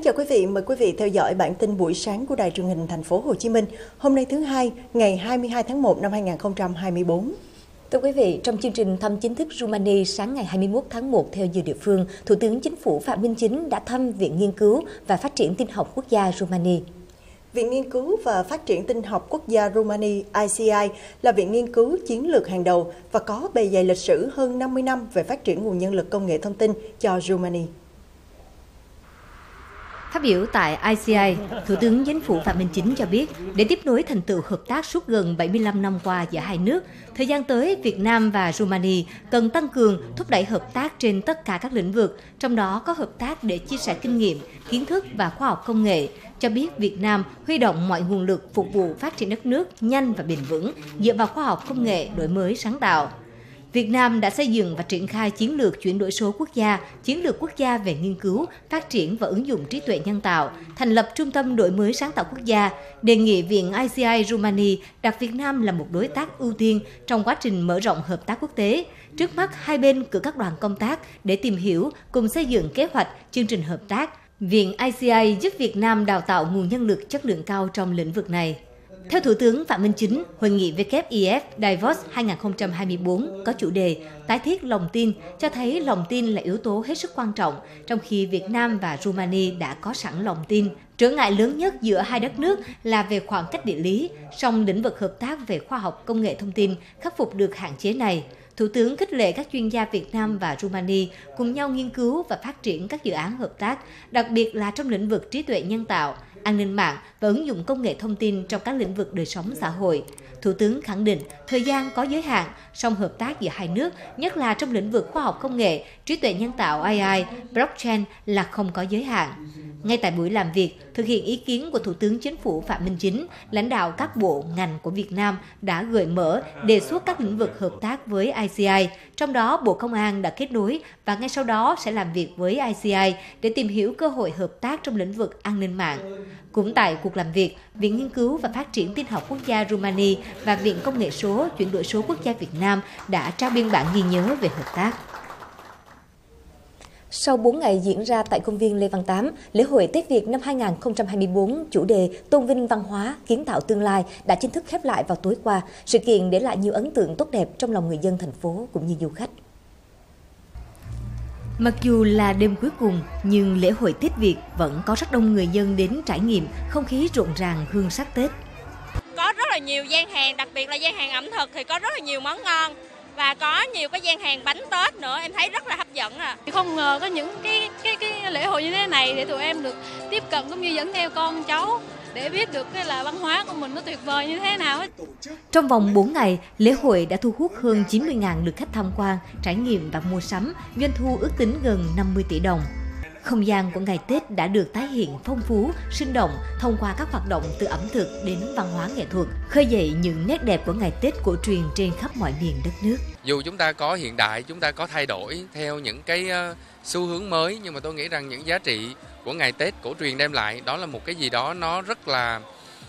Kính chào quý vị, mời quý vị theo dõi bản tin buổi sáng của Đài Truyền hình Thành phố Hồ Chí Minh. Hôm nay thứ Hai, ngày 22 tháng 1 năm 2024. Thưa quý vị, trong chương trình thăm chính thức Rumani sáng ngày 21 tháng 1 theo giờ địa phương, Thủ tướng Chính phủ Phạm Minh Chính đã thăm Viện Nghiên cứu và Phát triển Tin học Quốc gia Rumani. Viện Nghiên cứu và Phát triển Tin học Quốc gia Rumani ICI là viện nghiên cứu chiến lược hàng đầu và có bề dày lịch sử hơn 50 năm về phát triển nguồn nhân lực công nghệ thông tin cho Rumani. Phát biểu tại ICI, Thủ tướng Chính phủ Phạm Minh Chính cho biết, để tiếp nối thành tựu hợp tác suốt gần 75 năm qua giữa hai nước, thời gian tới Việt Nam và Rumani cần tăng cường thúc đẩy hợp tác trên tất cả các lĩnh vực, trong đó có hợp tác để chia sẻ kinh nghiệm, kiến thức và khoa học công nghệ, cho biết Việt Nam huy động mọi nguồn lực phục vụ phát triển đất nước nhanh và bền vững, dựa vào khoa học công nghệ, đổi mới sáng tạo. Việt Nam đã xây dựng và triển khai chiến lược chuyển đổi số quốc gia, chiến lược quốc gia về nghiên cứu, phát triển và ứng dụng trí tuệ nhân tạo, thành lập Trung tâm Đổi mới sáng tạo quốc gia, đề nghị Viện ICI Rumani đặt Việt Nam là một đối tác ưu tiên trong quá trình mở rộng hợp tác quốc tế. Trước mắt, hai bên cử các đoàn công tác để tìm hiểu, cùng xây dựng kế hoạch, chương trình hợp tác. Viện ICI giúp Việt Nam đào tạo nguồn nhân lực chất lượng cao trong lĩnh vực này. Theo Thủ tướng Phạm Minh Chính, Hội nghị WEF Davos 2024 có chủ đề tái thiết lòng tin, cho thấy lòng tin là yếu tố hết sức quan trọng, trong khi Việt Nam và Rumani đã có sẵn lòng tin. Trở ngại lớn nhất giữa hai đất nước là về khoảng cách địa lý, song lĩnh vực hợp tác về khoa học công nghệ thông tin khắc phục được hạn chế này. Thủ tướng khích lệ các chuyên gia Việt Nam và Rumani cùng nhau nghiên cứu và phát triển các dự án hợp tác, đặc biệt là trong lĩnh vực trí tuệ nhân tạo, an ninh mạng và ứng dụng công nghệ thông tin trong các lĩnh vực đời sống xã hội. Thủ tướng khẳng định thời gian có giới hạn, song hợp tác giữa hai nước, nhất là trong lĩnh vực khoa học công nghệ, trí tuệ nhân tạo AI, blockchain là không có giới hạn. Ngay tại buổi làm việc, thực hiện ý kiến của Thủ tướng Chính phủ Phạm Minh Chính, lãnh đạo các bộ, ngành của Việt Nam đã gợi mở, đề xuất các lĩnh vực hợp tác với ICI, trong đó Bộ Công an đã kết nối và ngay sau đó sẽ làm việc với ICI để tìm hiểu cơ hội hợp tác trong lĩnh vực an ninh mạng. Cũng tại cuộc làm việc, Viện Nghiên cứu và Phát triển Tin học Quốc gia Rumani và Viện Công nghệ số chuyển đổi số quốc gia Việt Nam đã trao biên bản ghi nhớ về hợp tác. Sau 4 ngày diễn ra tại công viên Lê Văn Tám, lễ hội Tết Việt năm 2024 chủ đề tôn vinh văn hóa, kiến tạo tương lai đã chính thức khép lại vào tối qua. Sự kiện để lại nhiều ấn tượng tốt đẹp trong lòng người dân thành phố cũng như du khách. Mặc dù là đêm cuối cùng, nhưng lễ hội Tết Việt vẫn có rất đông người dân đến trải nghiệm không khí rộn ràng hương sắc Tết. Có rất là nhiều gian hàng, đặc biệt là gian hàng ẩm thực thì có rất là nhiều món ngon. Và có nhiều cái gian hàng bánh Tết nữa, em thấy rất là hấp dẫn. Không ngờ có những cái lễ hội như thế này để tụi em được tiếp cận cũng như dẫn theo con cháu để biết được cái là văn hóa của mình nó tuyệt vời như thế nào. Trong vòng 4 ngày, lễ hội đã thu hút hơn 90.000 lượt khách tham quan, trải nghiệm và mua sắm, doanh thu ước tính gần 50 tỷ đồng. Không gian của ngày Tết đã được tái hiện phong phú, sinh động thông qua các hoạt động từ ẩm thực đến văn hóa nghệ thuật, khơi dậy những nét đẹp của ngày Tết cổ truyền trên khắp mọi miền đất nước. Dù chúng ta có hiện đại, chúng ta có thay đổi theo những cái xu hướng mới, nhưng mà tôi nghĩ rằng những giá trị của ngày Tết cổ truyền đem lại đó là một cái gì đó nó rất là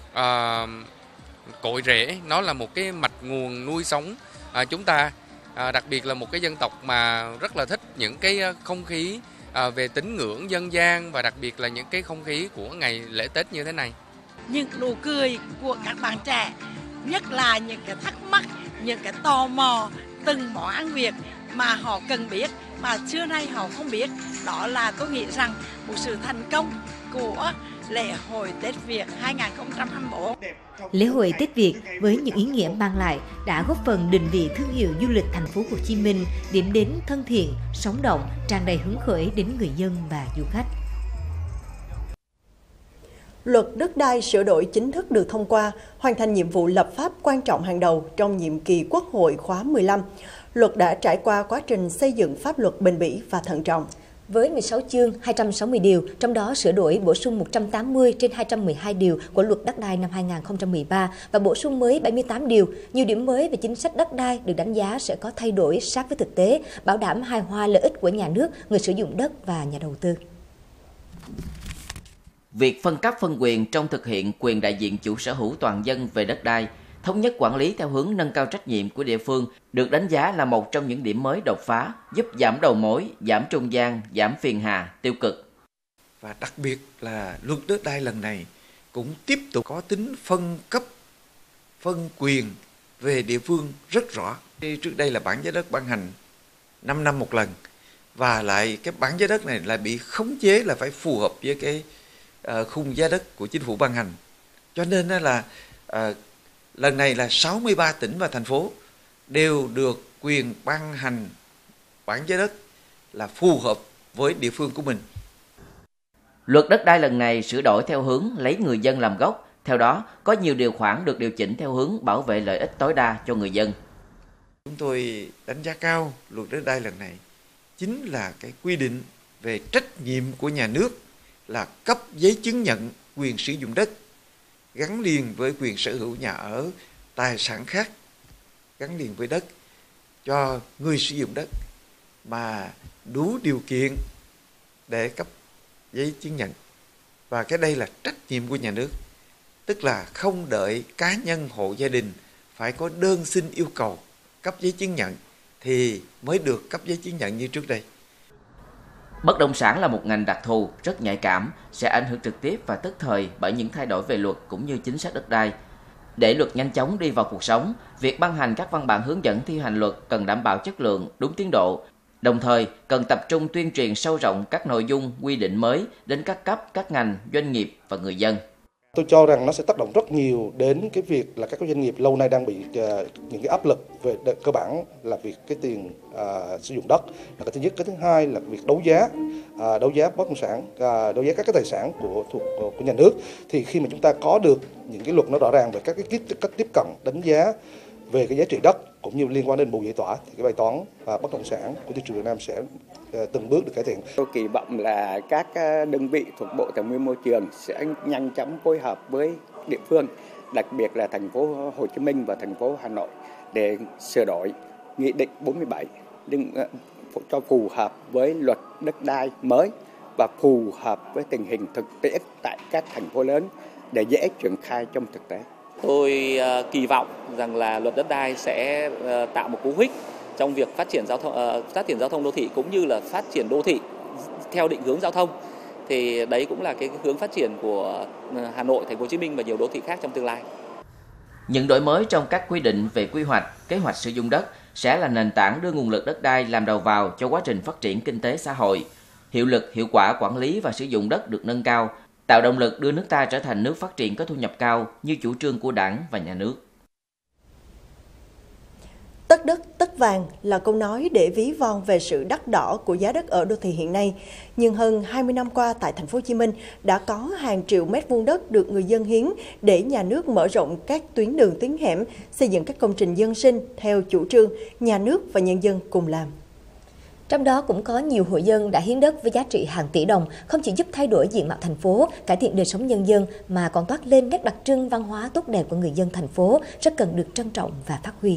cội rễ, nó là một cái mạch nguồn nuôi sống chúng ta, đặc biệt là một cái dân tộc mà rất là thích những cái không khí về tín ngưỡng dân gian và đặc biệt là những cái không khí của ngày lễ Tết như thế này. Những nụ cười của các bạn trẻ, nhất là những cái thắc mắc, những cái tò mò từng món ăn Việt mà họ cần biết mà xưa nay họ không biết, đó là tôi nghĩ rằng một sự thành công của lễ hội Tết Việt 2024. Lễ hội Tết Việt với những ý nghĩa mang lại đã góp phần định vị thương hiệu du lịch thành phố Hồ Chí Minh, điểm đến thân thiện, sống động, tràn đầy hứng khởi đến người dân và du khách. Luật đất đai sửa đổi chính thức được thông qua, hoàn thành nhiệm vụ lập pháp quan trọng hàng đầu trong nhiệm kỳ Quốc hội khóa 15. Luật đã trải qua quá trình xây dựng pháp luật bền bỉ và thận trọng. Với 16 chương, 260 điều, trong đó sửa đổi bổ sung 180 trên 212 điều của Luật Đất đai năm 2013 và bổ sung mới 78 điều, nhiều điểm mới về chính sách đất đai được đánh giá sẽ có thay đổi sát với thực tế, bảo đảm hài hòa lợi ích của nhà nước, người sử dụng đất và nhà đầu tư. Việc phân cấp phân quyền trong thực hiện quyền đại diện chủ sở hữu toàn dân về đất đai, thống nhất quản lý theo hướng nâng cao trách nhiệm của địa phương được đánh giá là một trong những điểm mới đột phá, giúp giảm đầu mối, giảm trung gian, giảm phiền hà, tiêu cực. Và đặc biệt là luật đất đai lần này cũng tiếp tục có tính phân cấp, phân quyền về địa phương rất rõ. Trước đây là bản giá đất ban hành 5 năm một lần, và lại cái bản giá đất này lại bị khống chế là phải phù hợp với cái khung giá đất của chính phủ ban hành. Cho nên là lần này là 63 tỉnh và thành phố đều được quyền ban hành bản giá đất là phù hợp với địa phương của mình. Luật đất đai lần này sửa đổi theo hướng lấy người dân làm gốc. Theo đó, có nhiều điều khoản được điều chỉnh theo hướng bảo vệ lợi ích tối đa cho người dân. Chúng tôi đánh giá cao luật đất đai lần này chính là cái quy định về trách nhiệm của nhà nước là cấp giấy chứng nhận quyền sử dụng đất gắn liền với quyền sở hữu nhà ở, tài sản khác gắn liền với đất cho người sử dụng đất mà đủ điều kiện để cấp giấy chứng nhận. Và cái đây là trách nhiệm của nhà nước, tức là không đợi cá nhân hộ gia đình phải có đơn xin yêu cầu cấp giấy chứng nhận thì mới được cấp giấy chứng nhận như trước đây. Bất động sản là một ngành đặc thù, rất nhạy cảm, sẽ ảnh hưởng trực tiếp và tức thời bởi những thay đổi về luật cũng như chính sách đất đai. Để luật nhanh chóng đi vào cuộc sống, việc ban hành các văn bản hướng dẫn thi hành luật cần đảm bảo chất lượng, đúng tiến độ. Đồng thời, cần tập trung tuyên truyền sâu rộng các nội dung, quy định mới đến các cấp, các ngành, doanh nghiệp và người dân. Tôi cho rằng nó sẽ tác động rất nhiều đến cái việc là các doanh nghiệp lâu nay đang bị những cái áp lực về cơ bản là việc cái tiền sử dụng đất là cái thứ nhất. Cái thứ hai là việc đấu giá bất động sản, đấu giá các cái tài sản của nhà nước. Thì khi mà chúng ta có được những cái luật nó rõ ràng về các cái cách tiếp cận đánh giá về cái giá trị đất cũng như liên quan đến bù giải tỏa thì cái bài toán bất động sản của thị trường Việt Nam sẽ từng bước được cải thiện. Tôi kỳ vọng là các đơn vị thuộc Bộ Tài nguyên Môi trường sẽ nhanh chóng phối hợp với địa phương, đặc biệt là thành phố Hồ Chí Minh và thành phố Hà Nội để sửa đổi Nghị định 47 cho phù hợp với luật đất đai mới và phù hợp với tình hình thực tiễn tại các thành phố lớn để dễ triển khai trong thực tế. Tôi kỳ vọng rằng là luật đất đai sẽ tạo một cú hích trong việc phát triển giao thông đô thị cũng như là phát triển đô thị theo định hướng giao thông. Thì đấy cũng là cái hướng phát triển của Hà Nội, Thành phố Hồ Chí Minh và nhiều đô thị khác trong tương lai. Những đổi mới trong các quy định về quy hoạch, kế hoạch sử dụng đất sẽ là nền tảng đưa nguồn lực đất đai làm đầu vào cho quá trình phát triển kinh tế xã hội. Hiệu lực, hiệu quả quản lý và sử dụng đất được nâng cao, tạo động lực đưa nước ta trở thành nước phát triển có thu nhập cao như chủ trương của Đảng và Nhà nước. Tất đất, tất vàng là câu nói để ví von về sự đắt đỏ của giá đất ở đô thị hiện nay. Nhưng hơn 20 năm qua tại Thành phố Hồ Chí Minh đã có hàng triệu mét vuông đất được người dân hiến để nhà nước mở rộng các tuyến đường tuyến hẻm, xây dựng các công trình dân sinh theo chủ trương nhà nước và nhân dân cùng làm. Trong đó cũng có nhiều hộ dân đã hiến đất với giá trị hàng tỷ đồng, không chỉ giúp thay đổi diện mạo thành phố, cải thiện đời sống nhân dân mà còn toát lên nét đặc trưng văn hóa tốt đẹp của người dân thành phố, rất cần được trân trọng và phát huy.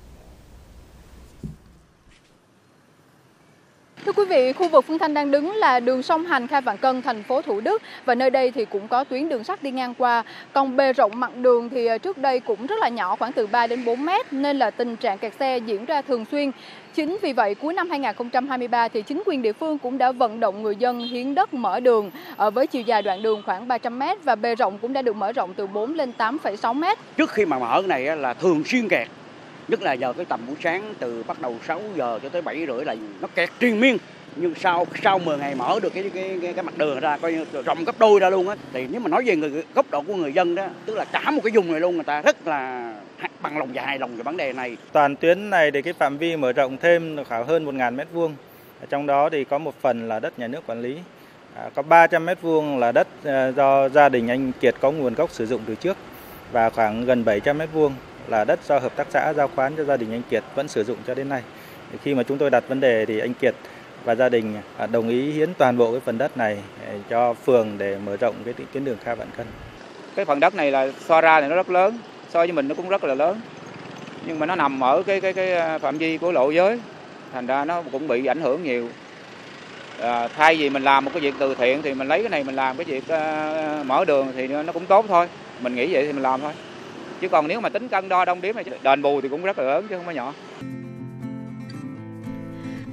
Thưa quý vị, khu vực Phương Thanh đang đứng là đường song hành Kha Vạn Cân, thành phố Thủ Đức và nơi đây thì cũng có tuyến đường sắt đi ngang qua. Còn bề rộng mặt đường thì trước đây cũng rất là nhỏ, khoảng từ 3 đến 4 mét nên là tình trạng kẹt xe diễn ra thường xuyên. Chính vì vậy, cuối năm 2023 thì chính quyền địa phương cũng đã vận động người dân hiến đất mở đường với chiều dài đoạn đường khoảng 300 mét và bề rộng cũng đã được mở rộng từ 4 lên 8,6 mét. Trước khi mà mở cái này là thường xuyên kẹt. Nhất là giờ cái tầm buổi sáng từ bắt đầu 6 giờ cho tới 7 rưỡi là nó kẹt triền miên. Nhưng sau 10 ngày mở được cái mặt đường ra coi như rộng gấp đôi ra luôn á. Thì nếu mà nói về góc độ của người dân đó, tức là cả một cái vùng này luôn người ta rất là bằng lòng và hài lòng về vấn đề này. Toàn tuyến này thì cái phạm vi mở rộng thêm khoảng hơn 1.000 m². Trong đó thì có một phần là đất nhà nước quản lý. Có 300 m² là đất do gia đình anh Kiệt có nguồn gốc sử dụng từ trước và khoảng gần 700 m² là đất do hợp tác xã giao khoán cho gia đình anh Kiệt vẫn sử dụng cho đến nay. Thì khi mà chúng tôi đặt vấn đề thì anh Kiệt và gia đình đồng ý hiến toàn bộ cái phần đất này cho phường để mở rộng cái tuyến đường Kha Vạn Cân. Cái phần đất này là so ra thì nó rất lớn, so với mình nó cũng rất là lớn. Nhưng mà nó nằm ở cái phạm vi của lộ giới, thành ra nó cũng bị ảnh hưởng nhiều. Thay vì mình làm một cái việc từ thiện thì mình lấy cái này mình làm cái việc mở đường thì nó cũng tốt thôi. Mình nghĩ vậy thì mình làm thôi. Chứ còn nếu mà tính cân đo đong đếm này đền bù thì cũng rất là lớn chứ không phải nhỏ.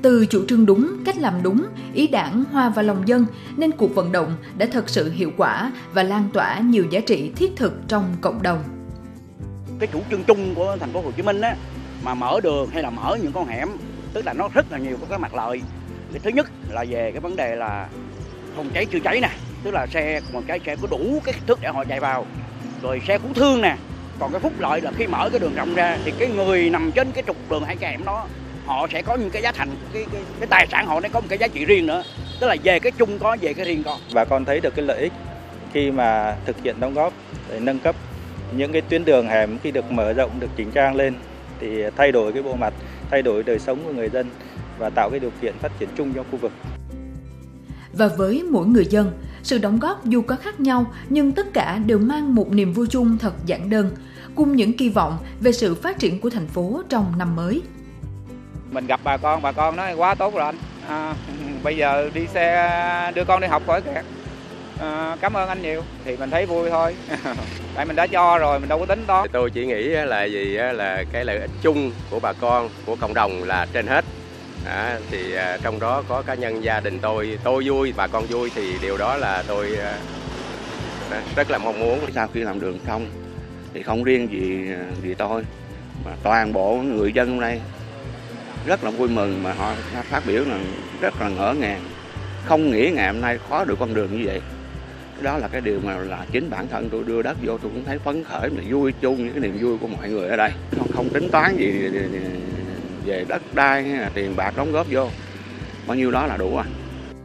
Từ chủ trương đúng, cách làm đúng, ý đảng hòa vào lòng dân nên cuộc vận động đã thật sự hiệu quả và lan tỏa nhiều giá trị thiết thực trong cộng đồng. Cái chủ trương chung của thành phố Hồ Chí Minh á, mà mở đường hay là mở những con hẻm, tức là nó rất là nhiều cái mặt lợi. Cái thứ nhất là về cái vấn đề là phòng cháy chữa cháy nè, tức là xe phòng cháy sẽ có đủ cái kích thước để họ chạy vào, rồi xe cứu thương nè. Còn cái phúc lợi là khi mở cái đường rộng ra thì cái người nằm trên cái trục đường hay cái hẻm đó họ sẽ có những cái giá thành, cái tài sản họ nó có một cái giá trị riêng nữa, tức là về cái chung có, về cái riêng có. Bà con thấy được cái lợi ích khi mà thực hiện đóng góp để nâng cấp những cái tuyến đường hẻm khi được mở rộng, được chỉnh trang lên thì thay đổi cái bộ mặt, thay đổi đời sống của người dân và tạo cái điều kiện phát triển chung trong khu vực. Và với mỗi người dân, sự đóng góp dù có khác nhau nhưng tất cả đều mang một niềm vui chung thật giản đơn, cùng những kỳ vọng về sự phát triển của thành phố trong năm mới. Mình gặp bà con nói quá tốt rồi anh. Bây giờ đi xe đưa con đi học khỏi kẹt. Cảm ơn anh nhiều, thì mình thấy vui thôi. Tại mình đã cho rồi, mình đâu có tính toán. Tôi chỉ nghĩ là gì là cái lợi ích chung của bà con, của cộng đồng là trên hết. Thì trong đó có cá nhân gia đình tôi vui, bà con vui thì điều đó là tôi rất là mong muốn. Sau khi làm đường xong thì không riêng gì tôi mà toàn bộ người dân hôm nay rất là vui mừng, mà họ phát biểu là rất là ngỡ ngàng, không nghĩ ngày hôm nay có được con đường như vậy. Đó là cái điều mà là chính bản thân tôi đưa đất vô tôi cũng thấy phấn khởi, mà vui chung những cái niềm vui của mọi người ở đây. Không tính toán gì về đất đai hay là tiền bạc đóng góp vô, bao nhiêu đó là đủ à.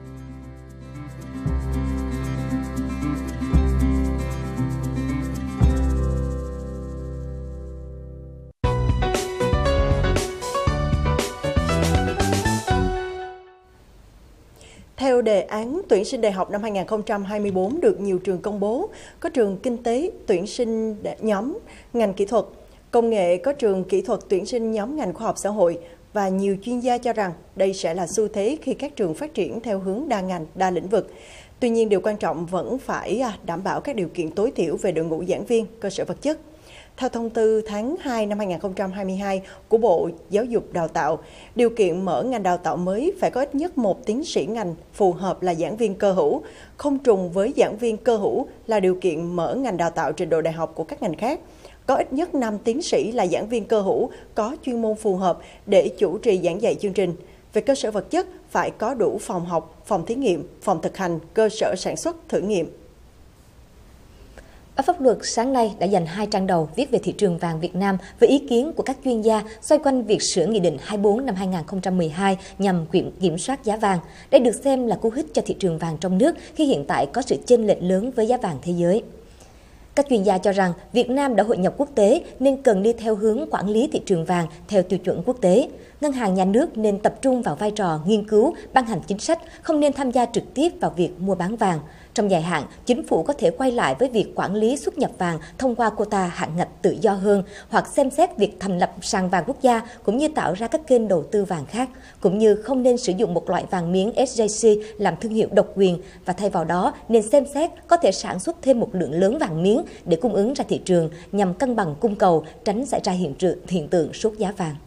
Theo đề án tuyển sinh đại học năm 2024 được nhiều trường công bố, có trường kinh tế tuyển sinh nhóm ngành kỹ thuật, công nghệ có trường kỹ thuật tuyển sinh nhóm ngành khoa học xã hội, và nhiều chuyên gia cho rằng đây sẽ là xu thế khi các trường phát triển theo hướng đa ngành, đa lĩnh vực. Tuy nhiên, điều quan trọng vẫn phải đảm bảo các điều kiện tối thiểu về đội ngũ giảng viên, cơ sở vật chất. Theo thông tư tháng 2 năm 2022 của Bộ Giáo dục Đào tạo, điều kiện mở ngành đào tạo mới phải có ít nhất một tiến sĩ ngành phù hợp là giảng viên cơ hữu, không trùng với giảng viên cơ hữu là điều kiện mở ngành đào tạo trình độ đại học của các ngành khác. Có ít nhất 5 tiến sĩ là giảng viên cơ hữu có chuyên môn phù hợp để chủ trì giảng dạy chương trình. Về cơ sở vật chất, phải có đủ phòng học, phòng thí nghiệm, phòng thực hành, cơ sở sản xuất, thử nghiệm. Báo Pháp luật sáng nay đã dành 2 trang đầu viết về thị trường vàng Việt Nam với ý kiến của các chuyên gia xoay quanh việc sửa Nghị định 24 năm 2012 nhằm kiểm soát giá vàng. Đây được xem là cú hích cho thị trường vàng trong nước khi hiện tại có sự chênh lệch lớn với giá vàng thế giới. Các chuyên gia cho rằng Việt Nam đã hội nhập quốc tế nên cần đi theo hướng quản lý thị trường vàng theo tiêu chuẩn quốc tế. Ngân hàng nhà nước nên tập trung vào vai trò nghiên cứu, ban hành chính sách, không nên tham gia trực tiếp vào việc mua bán vàng. Trong dài hạn, chính phủ có thể quay lại với việc quản lý xuất nhập vàng thông qua quota hạn ngạch tự do hơn, hoặc xem xét việc thành lập sàn vàng quốc gia cũng như tạo ra các kênh đầu tư vàng khác, cũng như không nên sử dụng một loại vàng miếng SJC làm thương hiệu độc quyền, và thay vào đó nên xem xét có thể sản xuất thêm một lượng lớn vàng miếng để cung ứng ra thị trường nhằm cân bằng cung cầu, tránh xảy ra hiện tượng sốt giá vàng.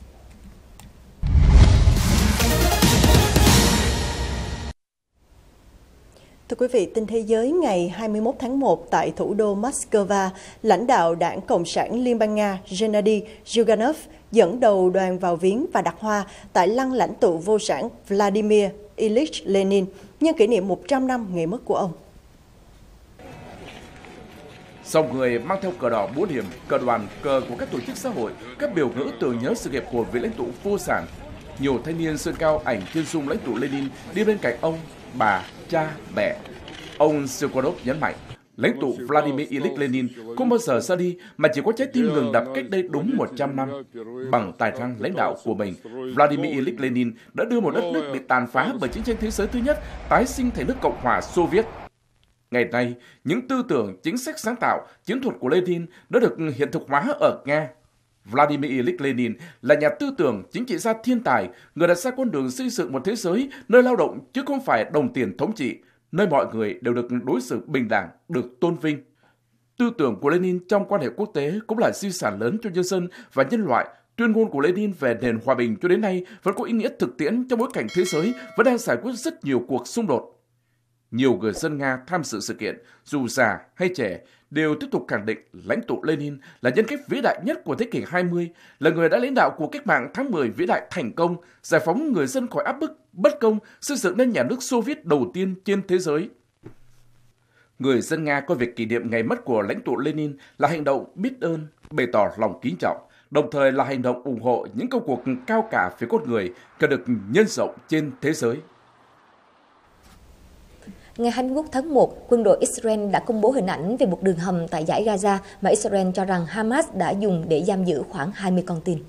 Thưa quý vị, tin thế giới ngày 21 tháng 1 tại thủ đô Moscow, lãnh đạo Đảng Cộng sản Liên bang Nga Gennady Zyuganov dẫn đầu đoàn vào viếng và đặt hoa tại lăng lãnh tụ vô sản Vladimir Ilyich Lenin nhân kỷ niệm 100 năm ngày mất của ông. Dòng người mang theo cờ đỏ 4 điểm, cờ đoàn, cờ của các tổ chức xã hội, các biểu ngữ tưởng nhớ sự nghiệp của vị lãnh tụ vô sản. Nhiều thanh niên sơn cao ảnh chân dung lãnh tụ Lenin đi bên cạnh ông, bà, cha, mẹ. Ông Zyuganov nhấn mạnh, lãnh tụ Vladimir Ilyich Lenin không bao giờ ra đi mà chỉ có trái tim ngừng đập cách đây đúng 100 năm. Bằng tài năng lãnh đạo của mình, Vladimir Ilyich Lenin đã đưa một đất nước bị tàn phá bởi chiến tranh thế giới thứ nhất tái sinh thành nước Cộng hòa Xô Viết. Ngày nay, những tư tưởng, chính sách sáng tạo, chiến thuật của Lenin đã được hiện thực hóa ở Nga. Vladimir Ilyich Lenin là nhà tư tưởng, chính trị gia thiên tài, người đặt ra con đường xây dựng một thế giới nơi lao động chứ không phải đồng tiền thống trị, nơi mọi người đều được đối xử bình đẳng, được tôn vinh. Tư tưởng của Lenin trong quan hệ quốc tế cũng là di sản lớn cho nhân dân và nhân loại, Tuyên ngôn của Lenin về nền hòa bình cho đến nay vẫn có ý nghĩa thực tiễn trong bối cảnh thế giới vẫn đang giải quyết rất nhiều cuộc xung đột. Nhiều người dân Nga tham dự sự kiện, dù già hay trẻ, đều tiếp tục khẳng định lãnh tụ Lenin là nhân cách vĩ đại nhất của thế kỷ 20, là người đã lãnh đạo cuộc cách mạng tháng 10 vĩ đại thành công, giải phóng người dân khỏi áp bức, bất công, xây dựng nên nhà nước Xô Viết đầu tiên trên thế giới. Người dân Nga coi việc kỷ niệm ngày mất của lãnh tụ Lenin là hành động biết ơn, bày tỏ lòng kính trọng, đồng thời là hành động ủng hộ những công cuộc cao cả về con người cần được nhân rộng trên thế giới. Ngày 21 tháng 1, quân đội Israel đã công bố hình ảnh về một đường hầm tại dải Gaza mà Israel cho rằng Hamas đã dùng để giam giữ khoảng 20 con tin.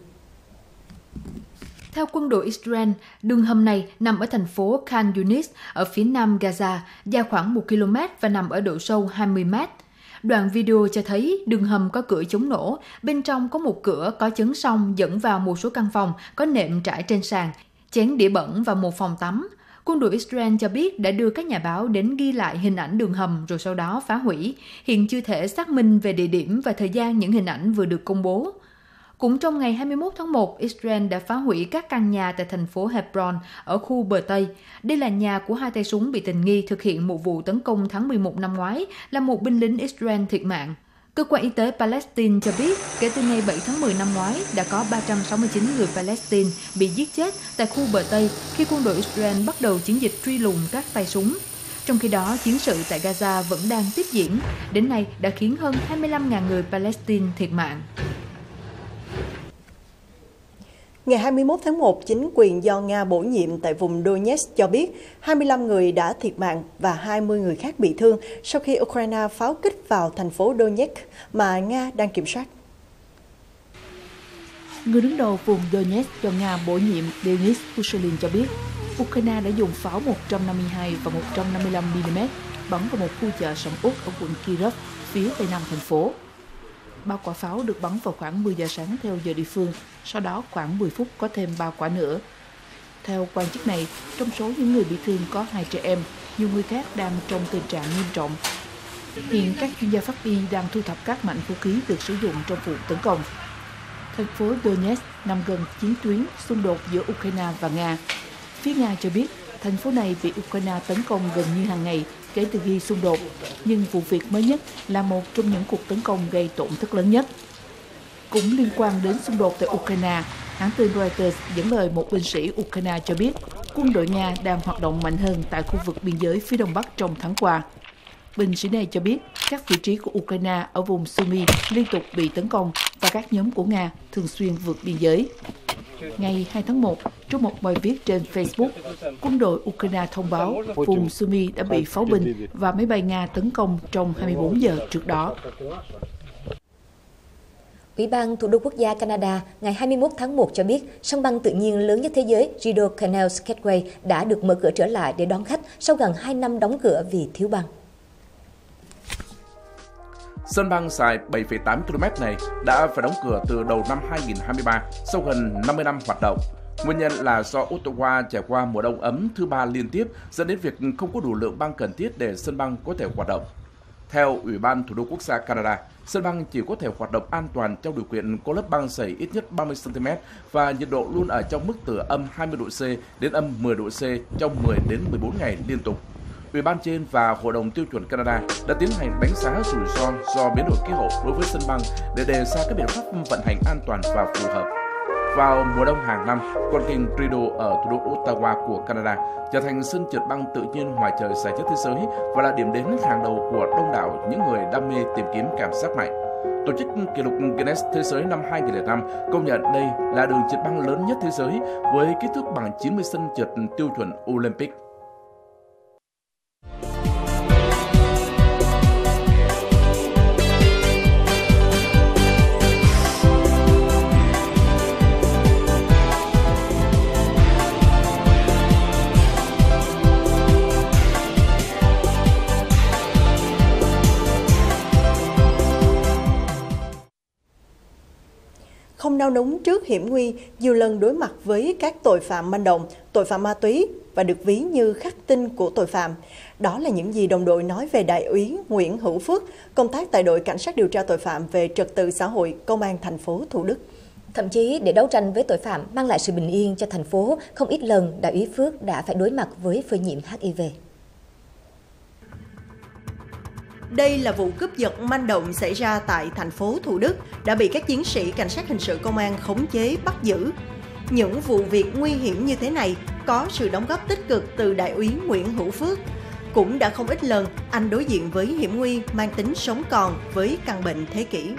Theo quân đội Israel, đường hầm này nằm ở thành phố Khan Yunis ở phía nam Gaza, dài khoảng 1 km và nằm ở độ sâu 20 mét. Đoạn video cho thấy đường hầm có cửa chống nổ, bên trong có một cửa có chấn song dẫn vào một số căn phòng có nệm trải trên sàn, chén đĩa bẩn và một phòng tắm. Quân đội Israel cho biết đã đưa các nhà báo đến ghi lại hình ảnh đường hầm rồi sau đó phá hủy. Hiện chưa thể xác minh về địa điểm và thời gian những hình ảnh vừa được công bố. Cũng trong ngày 21 tháng 1, Israel đã phá hủy các căn nhà tại thành phố Hebron ở khu bờ Tây. Đây là nhà của 2 tay súng bị tình nghi thực hiện một vụ tấn công tháng 11 năm ngoái, làm một binh lính Israel thiệt mạng. Cơ quan y tế Palestine cho biết, kể từ ngày 7 tháng 10 năm ngoái, đã có 369 người Palestine bị giết chết tại khu bờ Tây khi quân đội Israel bắt đầu chiến dịch truy lùng các tay súng. Trong khi đó, chiến sự tại Gaza vẫn đang tiếp diễn, đến nay đã khiến hơn 25.000 người Palestine thiệt mạng. Ngày 21 tháng 1, chính quyền do Nga bổ nhiệm tại vùng Donetsk cho biết 25 người đã thiệt mạng và 20 người khác bị thương sau khi Ukraine pháo kích vào thành phố Donetsk mà Nga đang kiểm soát. Người đứng đầu vùng Donetsk do Nga bổ nhiệm Denis Pushilin cho biết Ukraine đã dùng pháo 152 và 155mm bắn vào một khu chợ sầm uất ở quận Kyiv, phía tây nam thành phố. 3 quả pháo được bắn vào khoảng 10 giờ sáng theo giờ địa phương, sau đó khoảng 10 phút có thêm 3 quả nữa. Theo quan chức này, trong số những người bị thương có 2 trẻ em, nhiều người khác đang trong tình trạng nghiêm trọng. Hiện các chuyên gia pháp y đang thu thập các mảnh vũ khí được sử dụng trong vụ tấn công. Thành phố Donetsk nằm gần chiến tuyến xung đột giữa Ukraine và Nga. Phía Nga cho biết thành phố này bị Ukraine tấn công gần như hàng ngày kể từ khi xung đột, nhưng vụ việc mới nhất là một trong những cuộc tấn công gây tổn thất lớn nhất. Cũng liên quan đến xung đột tại Ukraine, hãng tin Reuters dẫn lời một binh sĩ Ukraine cho biết quân đội Nga đang hoạt động mạnh hơn tại khu vực biên giới phía đông bắc trong tháng qua. Binh sĩ này cho biết các vị trí của Ukraine ở vùng Sumy liên tục bị tấn công và các nhóm của Nga thường xuyên vượt biên giới. Ngày 2 tháng 1, trong một bài viết trên Facebook, quân đội Ukraine thông báo vùng Sumy đã bị pháo binh và máy bay Nga tấn công trong 24 giờ trước đó. Ủy ban Thủ đô Quốc gia Canada ngày 21 tháng 1 cho biết sân băng tự nhiên lớn nhất thế giới Rideau Canals Gateway đã được mở cửa trở lại để đón khách sau gần 2 năm đóng cửa vì thiếu băng. Sân băng dài 7,8 km này đã phải đóng cửa từ đầu năm 2023 sau gần 50 năm hoạt động. Nguyên nhân là do Ottawa trải qua mùa đông ấm thứ 3 liên tiếp dẫn đến việc không có đủ lượng băng cần thiết để sân băng có thể hoạt động. Theo Ủy ban Thủ đô Quốc gia Canada, sân băng chỉ có thể hoạt động an toàn trong điều kiện có lớp băng dày ít nhất 30 cm và nhiệt độ luôn ở trong mức từ âm 20 độ C đến âm 10 độ C trong 10 đến 14 ngày liên tục. Ủy ban trên và Hội đồng tiêu chuẩn Canada đã tiến hành đánh giá rủi ro do biến đổi khí hậu đối với sân băng để đề ra các biện pháp vận hành an toàn và phù hợp. Vào mùa đông hàng năm, con kênh Rideau ở thủ đô Ottawa của Canada trở thành sân trượt băng tự nhiên ngoài trời dài nhất thế giới và là điểm đến hàng đầu của đông đảo những người đam mê tìm kiếm cảm giác mạnh. Tổ chức kỷ lục Guinness Thế giới năm 2005 công nhận đây là đường trượt băng lớn nhất thế giới với kích thước bằng 90 sân trượt tiêu chuẩn Olympic. Không nao núng trước hiểm nguy, nhiều lần đối mặt với các tội phạm manh động, tội phạm ma túy và được ví như khắc tinh của tội phạm. Đó là những gì đồng đội nói về Đại úy Nguyễn Hữu Phước, công tác tại đội Cảnh sát điều tra tội phạm về trật tự xã hội Công an thành phố Thủ Đức. Thậm chí để đấu tranh với tội phạm mang lại sự bình yên cho thành phố, không ít lần Đại úy Phước đã phải đối mặt với phơi nhiễm HIV. Đây là vụ cướp giật manh động xảy ra tại thành phố Thủ Đức đã bị các chiến sĩ cảnh sát hình sự công an khống chế bắt giữ. Những vụ việc nguy hiểm như thế này có sự đóng góp tích cực từ Đại úy Nguyễn Hữu Phước. Cũng đã không ít lần anh đối diện với hiểm nguy mang tính sống còn với căn bệnh thế kỷ.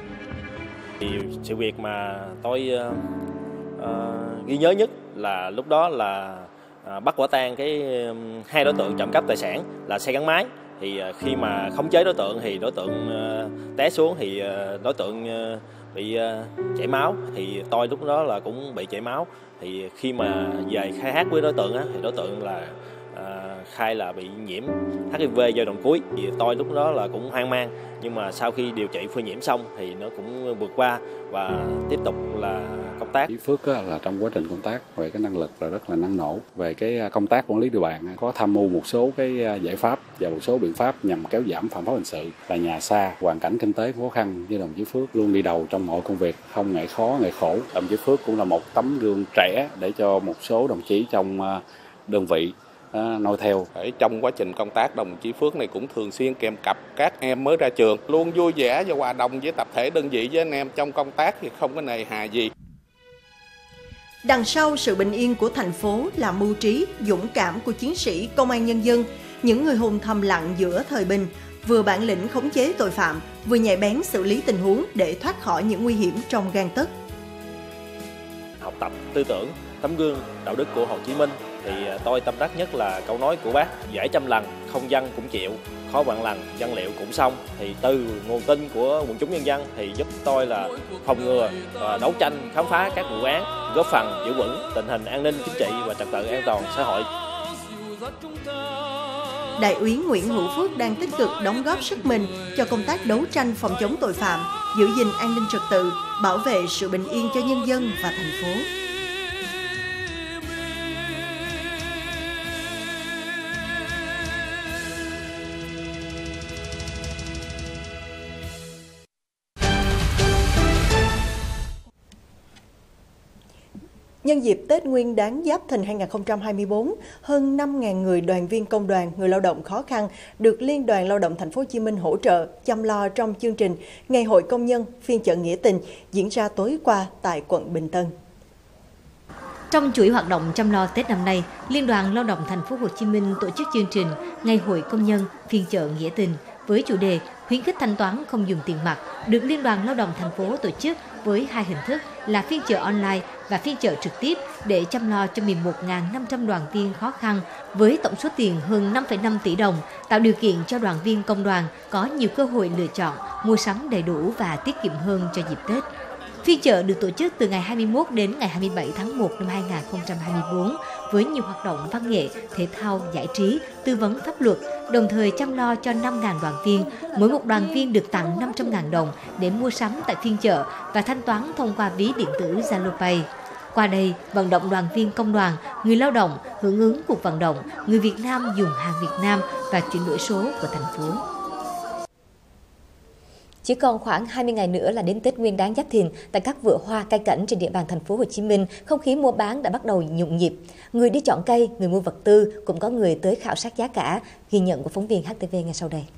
Sự việc mà tôi ghi nhớ nhất là lúc đó là bắt quả tang hai đối tượng trộm cắp tài sản là xe gắn máy. Thì khi mà khống chế đối tượng thì đối tượng té xuống thì đối tượng bị chảy máu, thì tôi lúc đó là cũng bị chảy máu. Thì khi mà về khai thác với đối tượng thì đối tượng là khai là bị nhiễm HIV giai đoạn cuối. Thì tôi lúc đó là cũng hoang mang, nhưng mà sau khi điều trị phơi nhiễm xong thì nó cũng vượt qua và tiếp tục là công tác. Phước là trong quá trình công tác về cái năng lực là rất là năng nổ, về cái công tác quản lý địa bàn có tham mưu một số cái giải pháp và một số biện pháp nhằm kéo giảm phạm pháp hình sự. Là nhà xa, hoàn cảnh kinh tế khó khăn, như đồng chí Phước luôn đi đầu trong mọi công việc, không ngại khó ngại khổ. Đồng chí Phước cũng là một tấm gương trẻ để cho một số đồng chí trong đơn vị noi theo. Trong quá trình công tác, đồng chí Phước này cũng thường xuyên kèm cặp các em mới ra trường, luôn vui vẻ và hòa đồng với tập thể đơn vị với anh em trong công tác thì không có nề hà gì. Đằng sau sự bình yên của thành phố là mưu trí, dũng cảm của chiến sĩ công an nhân dân, những người hùng thầm lặng giữa thời bình, vừa bản lĩnh khống chế tội phạm, vừa nhạy bén xử lý tình huống để thoát khỏi những nguy hiểm trong gang tấc. Học tập tư tưởng, tấm gương đạo đức của Hồ Chí Minh thì tôi tâm đắc nhất là câu nói của bác: dễ trăm lần, không dân cũng chịu, khó vạn lần, dân liệu cũng xong. Thì từ nguồn tin của quần chúng nhân dân thì giúp tôi là phòng ngừa và đấu tranh khám phá các vụ án, góp phần giữ vững tình hình an ninh chính trị và trật tự an toàn xã hội. Đại úy Nguyễn Hữu Phước đang tích cực đóng góp sức mình cho công tác đấu tranh phòng chống tội phạm, giữ gìn an ninh trật tự, bảo vệ sự bình yên cho nhân dân và thành phố. Nhân dịp Tết Nguyên đán Giáp Thìn 2024, hơn 5.000 người đoàn viên công đoàn, người lao động khó khăn được Liên đoàn Lao động Thành phố Hồ Chí Minh hỗ trợ chăm lo trong chương trình Ngày hội công nhân phiên chợ nghĩa tình diễn ra tối qua tại quận Bình Tân. Trong chuỗi hoạt động chăm lo Tết năm nay, Liên đoàn Lao động Thành phố Hồ Chí Minh tổ chức chương trình Ngày hội công nhân phiên chợ nghĩa tình với chủ đề khuyến khích thanh toán không dùng tiền mặt, được Liên đoàn Lao động Thành phố tổ chức với hai hình thức là phiên chợ online và phiên chợ trực tiếp để chăm lo cho 11.500 đoàn viên khó khăn với tổng số tiền hơn 5,5 tỷ đồng, tạo điều kiện cho đoàn viên công đoàn có nhiều cơ hội lựa chọn, mua sắm đầy đủ và tiết kiệm hơn cho dịp Tết. Phiên chợ được tổ chức từ ngày 21 đến ngày 27 tháng 1 năm 2024 với nhiều hoạt động văn nghệ, thể thao, giải trí, tư vấn pháp luật, đồng thời chăm lo cho 5.000 đoàn viên. Mỗi một đoàn viên được tặng 500.000 đồng để mua sắm tại phiên chợ và thanh toán thông qua ví điện tử Zalo Pay. Qua đây, vận động đoàn viên công đoàn, người lao động hưởng ứng cuộc vận động người Việt Nam dùng hàng Việt Nam và chuyển đổi số của thành phố. Chỉ còn khoảng 20 ngày nữa là đến Tết Nguyên đán Giáp Thìn, tại các vựa hoa cây cảnh trên địa bàn thành phố Hồ Chí Minh, không khí mua bán đã bắt đầu nhộn nhịp. Người đi chọn cây, người mua vật tư, cũng có người tới khảo sát giá cả. Ghi nhận của phóng viên HTV ngay sau đây.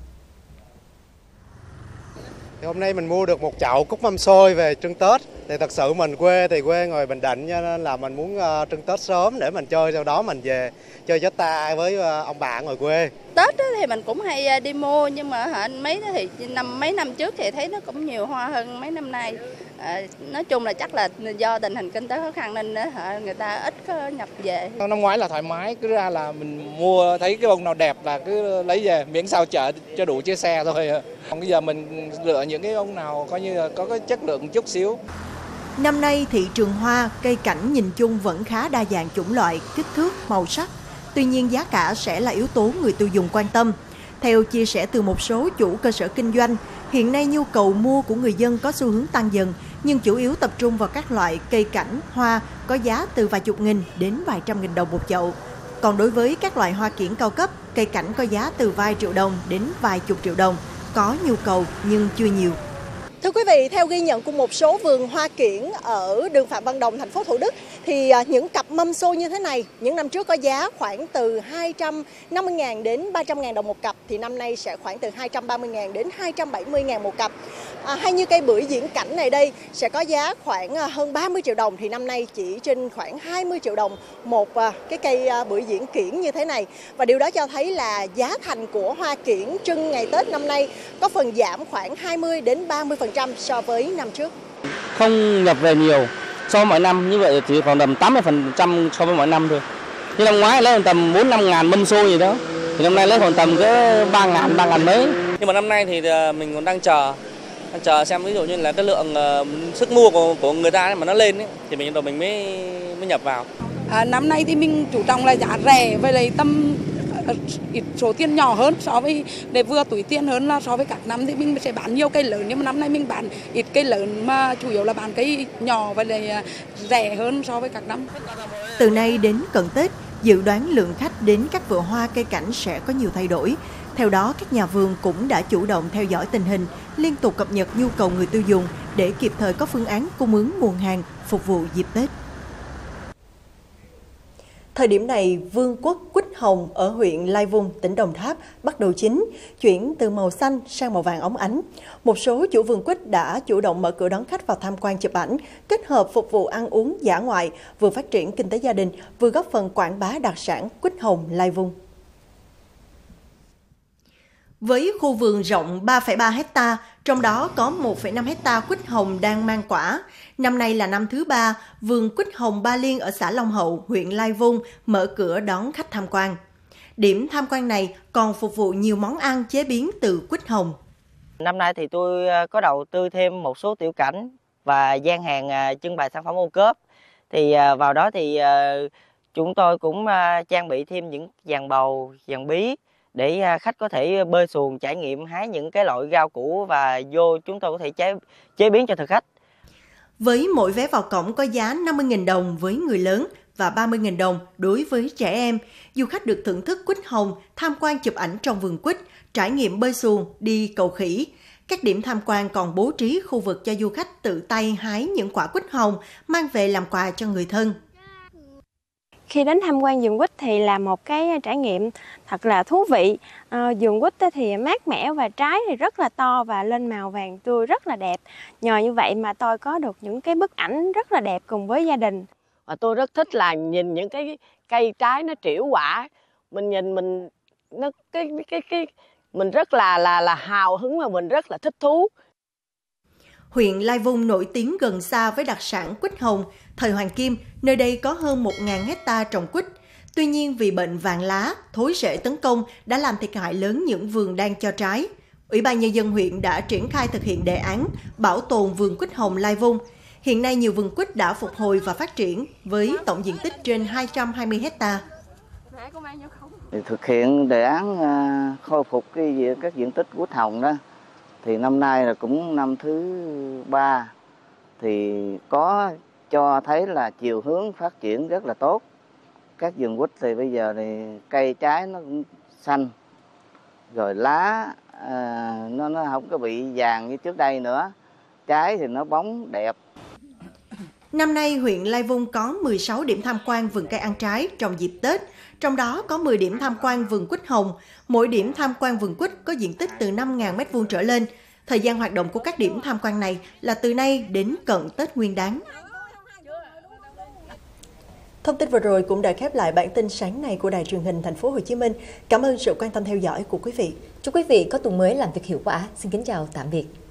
Thì hôm nay mình mua được một chậu cúc mâm xôi về trưng Tết. Thì thật sự mình quê ngoài Bình Định, cho nên là mình muốn trưng Tết sớm để mình chơi, sau đó mình về chơi gió ta với ông bà ngoài quê. Tết thì mình cũng hay đi mua, nhưng mà mấy năm trước thì thấy nó cũng nhiều hoa hơn mấy năm nay. Nói chung là chắc là do tình hình kinh tế khó khăn nên người ta ít có nhập về. Năm ngoái là thoải mái, cứ ra là mình mua thấy cái bông nào đẹp là cứ lấy về, miễn sao chở cho đủ chiếc xe thôi. Còn bây giờ mình lựa những cái bông nào coi như là có cái chất lượng chút xíu. Năm nay thị trường hoa, cây cảnh nhìn chung vẫn khá đa dạng chủng loại, kích thước, màu sắc. Tuy nhiên giá cả sẽ là yếu tố người tiêu dùng quan tâm. Theo chia sẻ từ một số chủ cơ sở kinh doanh, hiện nay nhu cầu mua của người dân có xu hướng tăng dần, nhưng chủ yếu tập trung vào các loại cây cảnh, hoa có giá từ vài chục nghìn đến vài trăm nghìn đồng một chậu. Còn đối với các loại hoa kiểng cao cấp, cây cảnh có giá từ vài triệu đồng đến vài chục triệu đồng, có nhu cầu nhưng chưa nhiều. Thú Thưa quý vị, theo ghi nhận của một số vườn hoa kiển ở đường Phạm Văn Đồng, thành phố Thủ Đức, thì những cặp mâm xôi như thế này, những năm trước có giá khoảng từ 250.000 đến 300.000 đồng một cặp, thì năm nay sẽ khoảng từ 230.000 đến 270.000 một cặp. Hay như cây bưởi diễn cảnh này đây sẽ có giá khoảng hơn 30 triệu đồng, thì năm nay chỉ trên khoảng 20 triệu đồng một cái cây bưởi diễn kiển như thế này. Và điều đó cho thấy là giá thành của hoa kiển trưng ngày Tết năm nay có phần giảm khoảng 20 đến 30% so với năm trước. Không nhập về nhiều so với mọi năm, như vậy chỉ còn tầm 80% so với mọi năm thôi. Như năm ngoái lấy tầm 4-5 ngàn mâm xôi gì đó, thì năm nay lấy còn tầm có 3 ngàn mấy. Nhưng mà năm nay thì mình còn đang chờ xem ví dụ như là cái lượng sức mua của người ta mà nó lên ấy, thì mình mới nhập vào. Năm nay thì mình chủ trọng là giá rẻ với lại tầm ít số tiền nhỏ hơn so với để vừa túi tiền hơn là so với các năm thì mình sẽ bán nhiều cây lớn, nhưng mà năm nay mình bán ít cây lớn mà chủ yếu là bán cây nhỏ và lại rẻ hơn so với các năm. Từ nay đến cận Tết, dự đoán lượng khách đến các vựa hoa cây cảnh sẽ có nhiều thay đổi. Theo đó, các nhà vườn cũng đã chủ động theo dõi tình hình, liên tục cập nhật nhu cầu người tiêu dùng để kịp thời có phương án cung ứng nguồn hàng phục vụ dịp Tết. Thời điểm này, vương quốc quýt hồng ở huyện Lai Vung, tỉnh Đồng Tháp bắt đầu chín, chuyển từ màu xanh sang màu vàng óng ánh. Một số chủ vườn quýt đã chủ động mở cửa đón khách vào tham quan chụp ảnh, kết hợp phục vụ ăn uống dã ngoại, vừa phát triển kinh tế gia đình, vừa góp phần quảng bá đặc sản quýt hồng Lai Vung. Với khu vườn rộng 3,3 hecta, trong đó có 1,5 hecta quýt hồng đang mang quả. Năm nay là năm thứ 3, vườn quýt hồng Ba Liên ở xã Long Hậu, huyện Lai Vung mở cửa đón khách tham quan. Điểm tham quan này còn phục vụ nhiều món ăn chế biến từ quýt hồng. Năm nay thì tôi có đầu tư thêm một số tiểu cảnh và gian hàng trưng bày sản phẩm ô cốp. Thì vào đó thì chúng tôi cũng trang bị thêm những giàn bầu, giàn bí để khách có thể bơi xuồng trải nghiệm hái những cái loại rau củ và vô chúng tôi có thể chế biến cho thực khách. Với mỗi vé vào cổng có giá 50.000 đồng với người lớn và 30.000 đồng đối với trẻ em, du khách được thưởng thức quýt hồng, tham quan chụp ảnh trong vườn quýt, trải nghiệm bơi xuồng, đi cầu khỉ. Các điểm tham quan còn bố trí khu vực cho du khách tự tay hái những quả quýt hồng mang về làm quà cho người thân. Khi đến tham quan vườn quýt thì là một cái trải nghiệm thật là thú vị. Vườn quýt thì mát mẻ và trái thì rất là to và lên màu vàng tươi rất là đẹp. Nhờ như vậy mà tôi có được những cái bức ảnh rất là đẹp cùng với gia đình. Và tôi rất thích là nhìn những cái cây trái nó trĩu quả, mình nhìn mình nó mình rất là hào hứng và mình rất là thích thú. Huyện Lai Vung nổi tiếng gần xa với đặc sản quýt hồng. Thời Hoàng Kim, nơi đây có hơn 1.000 hecta trồng quýt. Tuy nhiên vì bệnh vàng lá, thối rễ tấn công đã làm thiệt hại lớn những vườn đang cho trái. Ủy ban Nhân dân huyện đã triển khai thực hiện đề án bảo tồn vườn quýt hồng Lai Vung. Hiện nay nhiều vườn quýt đã phục hồi và phát triển với tổng diện tích trên 220 hecta. Thực hiện đề án khôi phục các diện tích quýt hồng đó, thì năm nay là cũng năm thứ 3, thì có cho thấy là chiều hướng phát triển rất là tốt. Các vườn quýt thì bây giờ thì cây trái nó cũng xanh, rồi lá nó không có bị vàng như trước đây nữa, trái thì nó bóng đẹp. Năm nay, huyện Lai Vung có 16 điểm tham quan vườn cây ăn trái trong dịp Tết, trong đó có 10 điểm tham quan vườn quýt hồng. Mỗi điểm tham quan vườn quýt có diện tích từ 5.000 m² trở lên. Thời gian hoạt động của các điểm tham quan này là từ nay đến cận Tết Nguyên đán. Thông tin vừa rồi cũng đã khép lại bản tin sáng nay của Đài Truyền hình Thành phố Hồ Chí Minh. Cảm ơn sự quan tâm theo dõi của quý vị. Chúc quý vị có tuần mới làm việc hiệu quả. Xin kính chào tạm biệt.